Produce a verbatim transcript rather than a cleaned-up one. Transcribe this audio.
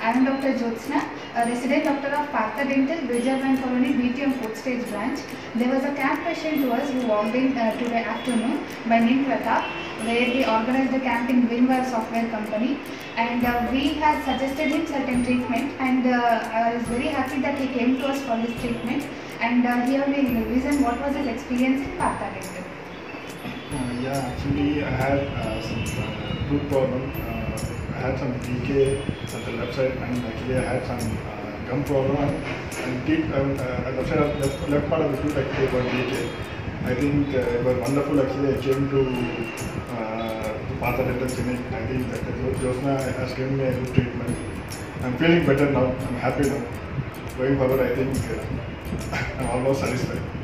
I am Doctor Jyotsna, a resident doctor of Partha Dental, Hyderabad Colony, B T M fourth stage branch. There was a camp patient to us who walked in uh, today afternoon by name Pratap, where we organized the camp in Winware Software Company, and uh, we had suggested him certain treatment, and uh, I was very happy that he came to us for this treatment. And uh, here we listen what was his experience in Partha Dental. Uh, yeah, actually I had uh, some uh, root problem. Uh, I had some D K at the left side, and actually I had some uh, gum problem, and teeth, um, uh, at the side of left, left part of the tooth actually got D K. I think uh, it was wonderful actually. I came to uh, the Partha Dental Clinic. I think that Jyotsna has given me a good treatment. I'm feeling better now. I'm happy now. Going forward, I think uh, I'm almost satisfied.